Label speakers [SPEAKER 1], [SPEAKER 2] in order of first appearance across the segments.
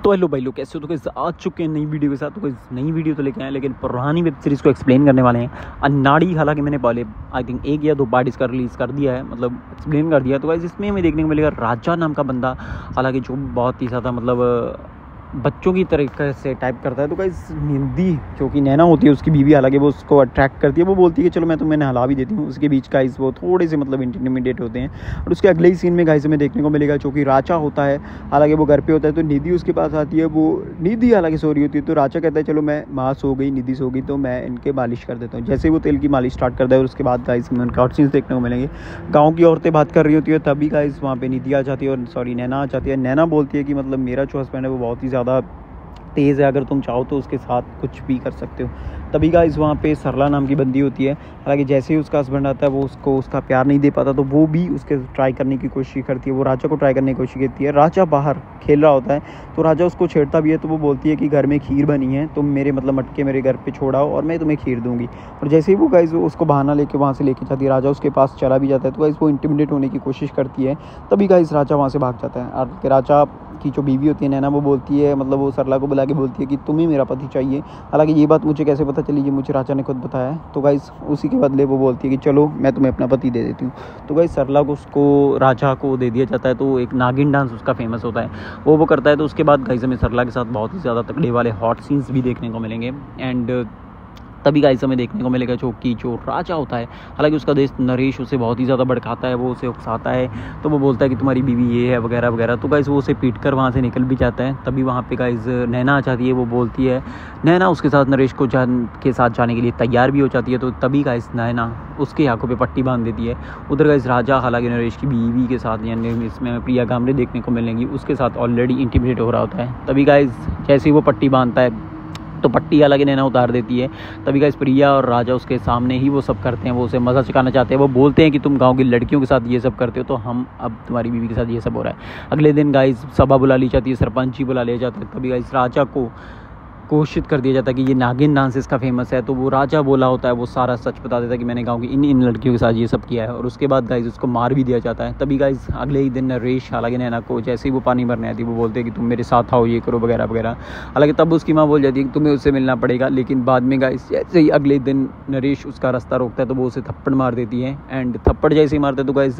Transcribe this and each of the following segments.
[SPEAKER 1] तो हेलो भाई लोग, कैसे हो? तो कैसे आ चुके हैं नई वीडियो के साथ। तो कोई नई वीडियो तो लेके आए, लेकिन पुरानी वेब सीरीज़ को एक्सप्लेन करने वाले हैं। अन्नाडी, हालांकि मैंने पहले आई थिंक 1 या 2 पार्ट इसका रिलीज़ कर दिया है, मतलब एक्सप्लेन कर दिया। तो गाइस इसमें हमें देखने को मिलेगा राजा नाम का बंदा, हालांकि जो बहुत ही ज़्यादा मतलब बच्चों की तरीके से टाइप करता है। तो गाइस निधि जो कि नैना होती है उसकी बीवी, हालांकि वो उसको अट्रैक्ट करती है। वो बोलती है कि चलो मैं तुम्हें नहला भी देती हूँ। उसके बीच गाइस वो थोड़े से मतलब इंटिमिडेट होते हैं। और उसके अगले ही सीन में गाइस हमें देखने को मिलेगा जो कि राजा होता है, हालांकि वो घर पे होता है। तो निधि उसके पास आती है, वो निधि हालांकि सो रही होती है। तो राजा कहता है चलो मैं माँ सो गई, निधि सो गई, तो मैं इनके मालिश कर देता हूँ। जैसे ही वो तेल की मालिश स्टार्ट करता है, और उसके बाद गाइस में उनका और सीन्स देखने को मिलेंगे। गाँव की औरतें बात कर रही होती है, तभी गाइस वहाँ पे निधि आ जाती है, और सॉरी नैना आ जाती है। नैना बोलती है कि मतलब मेरा जो हस्बैंड है वो बहुत ही ज़्यादा तेज़ है, अगर तुम चाहो तो उसके साथ कुछ भी कर सकते हो। तभी गाइस वहाँ पे सरला नाम की बंदी होती है, हालांकि जैसे ही उसका हस्बैंड आता है वो उसको उसका प्यार नहीं दे पाता, तो वो भी उसके ट्राई करने की कोशिश करती है। वो राजा को ट्राई करने की कोशिश करती है। राजा बाहर खेल रहा होता है, तो राजा उसको छेड़ता भी है। तो वो बोलती है कि घर में खीर बनी है, तुम मेरे मतलब मटके मेरे घर पे छोड़ाओ और मैं तुम्हें खीर दूंगी। और जैसे ही वो गाइस उसको बहाना लेके वहाँ से लेके जाती है, राजा उसके पास चला भी जाता है। तो गाइस वो इंटिमिडेट होने की कोशिश करती है, तभी गाइस राजा वहाँ से भाग जाता है। और राजा की जो बीवी होती है नैना, वो बोलती है, मतलब वो सरला को बुला के बोलती है कि तुम्हें मेरा पति चाहिए। हालांकि ये बात मुझे कैसे पता चली, ये मुझे राजा ने खुद बताया है। तो गाइस उसी के बदले वो बोलती है कि चलो मैं तुम्हें अपना पति दे देती हूँ। तो गाइस सरला को उसको राजा को दे दिया जाता है। तो एक नागिन डांस उसका फेमस होता है, वो करता है। तो उसके बाद गाइस हमें सरला के साथ बहुत ही ज़्यादा तगड़े वाले हॉट सीन्स भी देखने को मिलेंगे। एंड तभी गाइस हमें देखने को मिलेगा जो राजा होता है, हालांकि उसका दोस्त नरेश उसे बहुत ही ज़्यादा भड़काता है, वो उसे उकसाता है। तो वो बोलता है कि तुम्हारी बीवी ये है वगैरह वगैरह। तो गाइस वो उसे पीट कर वहाँ से निकल भी जाता है। तभी वहाँ पे गाइस नैना आ जाती है। वो बोलती है, नैना उसके साथ नरेश को के साथ जाने के लिए तैयार भी हो जाती है। तो तभी गाइस नैना उसके आंखों पे पट्टी बांध देती है। उधर गाइस राजा हालांकि नरेश की बीवी के साथ, यानी इसमें प्रिया गामरे देखने को मिलेंगी, उसके साथ ऑलरेडी इंटिमिडेट हो रहा होता है। तभी गाइस जैसे ही वो पट्टी बांधता है तो पट्टी हालांकि नैना उतार देती है। तभी गाइस प्रिया और राजा उसके सामने ही वो सब करते हैं, वो उसे मज़ा सिखाना चाहते हैं। वो बोलते हैं कि तुम गांव की लड़कियों के साथ ये सब करते हो, तो हम अब तुम्हारी बीवी के साथ ये सब हो रहा है। अगले दिन गाइस सभा बुला ली जाती है, सरपंच ही बुला लिया जाता है। तभी गाइस राजा को घोषित कर दिया जाता है कि ये नागिन डांस इसका फेमस है। तो वो राजा बोला होता है, वो सारा सच बता देता है कि मैंने गांव की इन लड़कियों के साथ ये सब किया है। और उसके बाद गाइस उसको मार भी दिया जाता है। तभी गाइस अगले ही दिन नरेश हालांकि नैना को जैसे ही वो पानी भरने आती है, वो बोलते हैं कि तुम मेरे साथ आओ, ये करो वगैरह वगैरह। हालांकि तब उसकी माँ बोल जाती है कि तुम्हें उससे मिलना पड़ेगा। लेकिन बाद में गाइस जैसे ही अगले दिन नरेश उसका रास्ता रोकता है, तो वो उसे थप्पड़ मार देती है। एंड थप्पड़ जैसे ही मारते हैं तो गाइस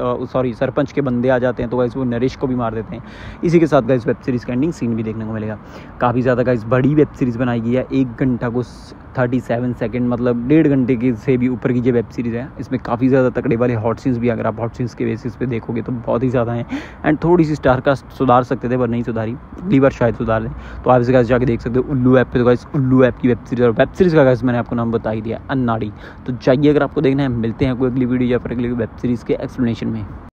[SPEAKER 1] सरपंच के बंदे आ जाते हैं। तो गाइस वो नरेश को भी मार देते हैं। इसी के साथ गाइस वेब सीरीज़ का एंडिंग सीन भी देखने को मिलेगा। काफ़ी ज़्यादा गाइस बड़ी वेब सीरीज़ बनाई गई है। 1 घंटा को 37 सेकंड, मतलब 1.5 घंटे की से भी ऊपर की जो वेब सीरीज़ है, इसमें काफ़ी ज़्यादा तगड़े वाले हॉट सीन्स भी, अगर आप हॉट सीन्स के बेसिस पे देखोगे तो बहुत ही ज़्यादा हैं। एंड थोड़ी सी स्टार कास्ट सुधार सकते थे पर नहीं सुधारी, अगली बार शायद सुधार दें। तो आप इसे जाके देख सकते हो उल्लू ऐप पे। तो गाइस उल्लू ऐप की वेब सीरीज़ का गाइस मैंने आपको नाम बता ही दिया, अन्नाडी। तो जाइए अगर आपको देखना है। मिलते हैं कोई अगली वीडियो या फिर अगली वेब सीरीज़ के एक्सप्लेनेशन में।